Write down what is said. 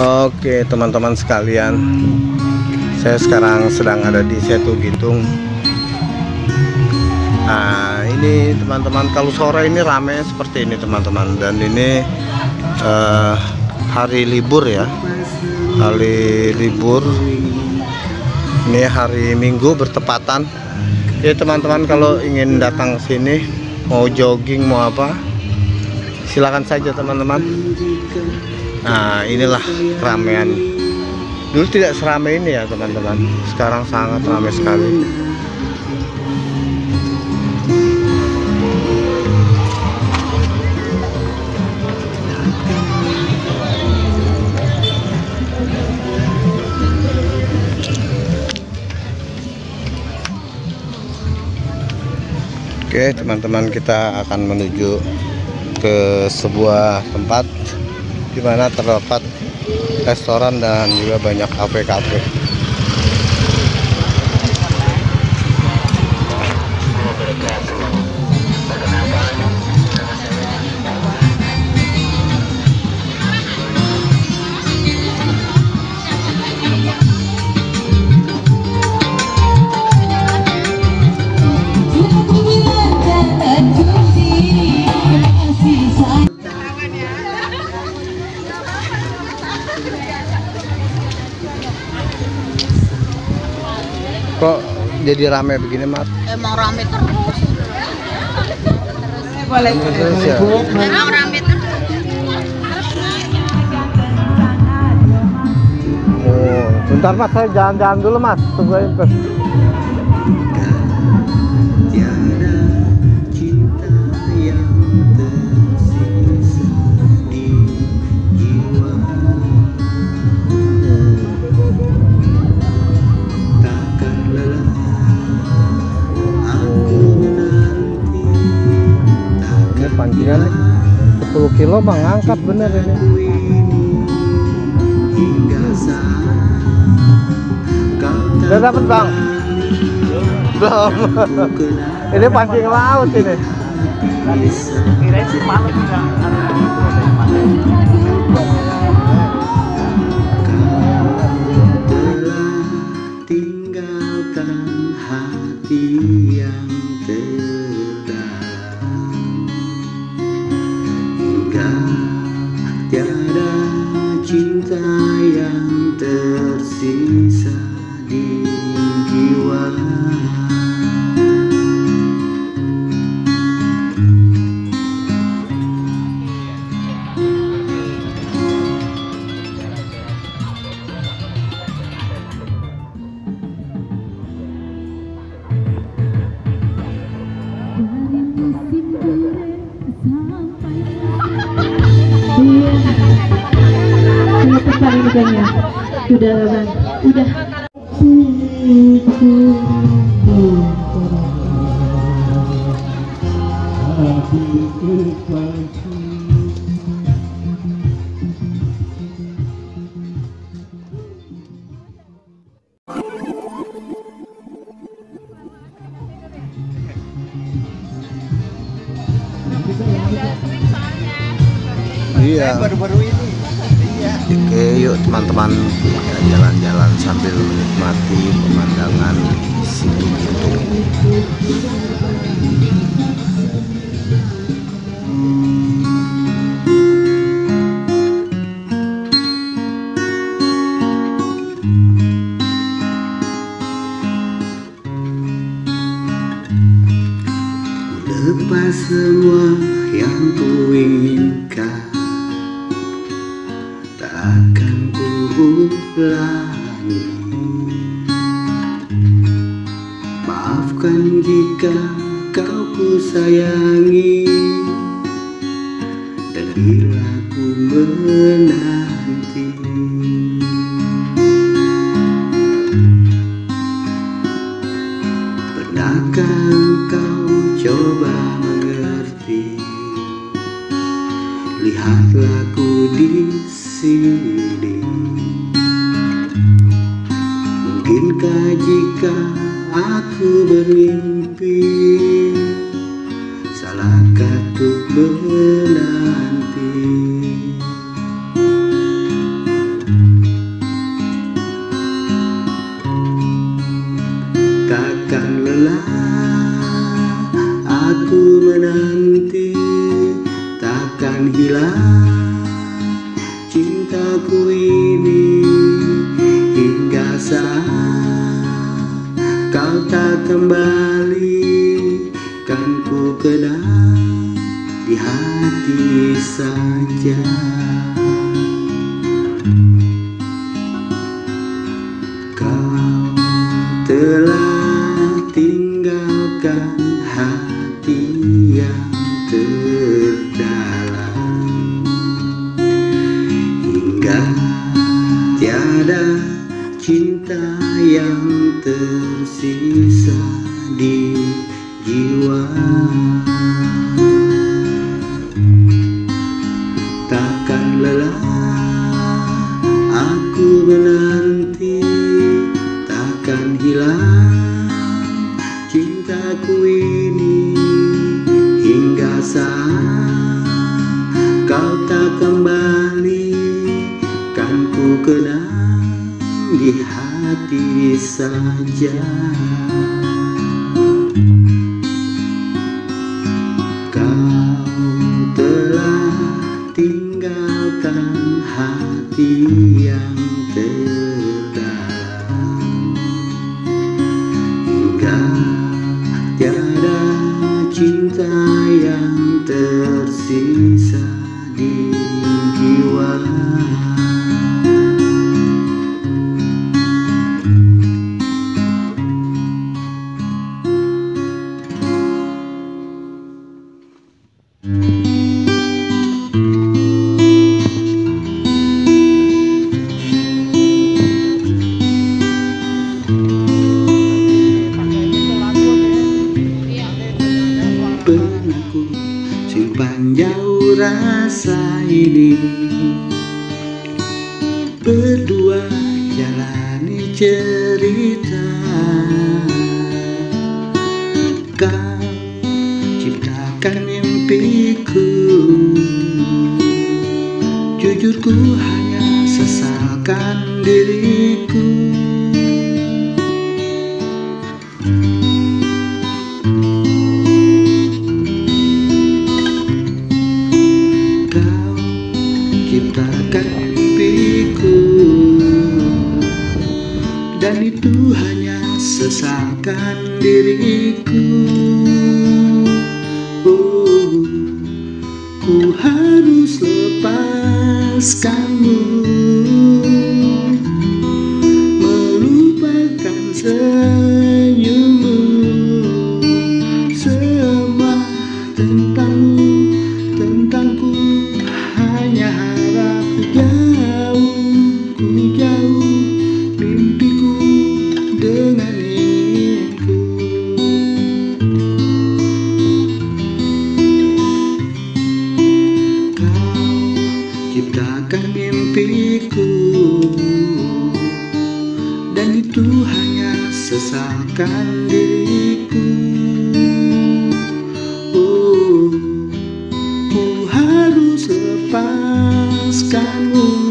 Oke teman-teman sekalian, saya sekarang sedang ada di Setu Gintung. Nah ini teman-teman, kalau sore ini rame seperti ini teman-teman. Dan ini hari libur ya, hari libur. Ini hari Minggu bertepatan. Ya teman-teman, kalau ingin datang ke sini, mau jogging mau apa, silakan saja teman-teman. Nah inilah keramaian. Dulu tidak seramai ini ya teman-teman, sekarang sangat ramai sekali. Oke teman-teman, kita akan menuju ke sebuah tempat di mana terdapat restoran dan juga banyak kafe-kafe. Kok jadi rame begini, Mas? Emang rame terus. Boleh terus ya. Emang rame terus. Oh, bentar Mas, saya jalan-jalan dulu Mas. Tunggu aja Mas. Pancingan 10 kilo bang, angkat bener ini. Udah dapet bang? Belum. Ini pancing laut ini. Kirain sih malam enggak. Tinggalkan hati yang tiada cinta yang tersisa di jiwa. Udah bang, udah. Iya. Baru-baru ini. Oke, yuk teman-teman, jalan-jalan sambil menikmati pemandangan di Setu Gintung. Lepas semua yang kuinginkan, takkan ku ulangi. Maafkan jika kau ku sayangi, dan bila ku menanti. Pernahkah kau coba mengerti? Lihatlah ku di sini. Mungkinkah jika aku bermimpi, salahkah untuk menanti? cintaku ini, hingga saat kau tak kembali, kan ku kenang di hati saja. Kau telah tinggalkan hati yang terdalam, hingga tiada cinta yang tersisa di jiwa. Takkan lelah aku menanti, takkan hilang cintaku ini, hingga saat kau tak kembali, kan ku kenang di hati saja. Kau telah tinggalkan hati yang terdalam, hingga tiada cinta yang tersisa di jiwa. Pernah ku simpan jauh rasa ini, berdua jalani cerita. Kau ciptakan mimpiku, jujur ku hanya sesalkan diriku. Ciptakan mimpiku, dan itu hanya sesalkan diriku. Oh, ku harus lepaskanmu, melupakan senyummu, semua tentangmu, tentangku hanya harap ku jauh mimpiku dengan inginku. Kau ciptakan mimpiku, dan itu hanya sesalkan diriku. Oh, ku harus lepaskanmu,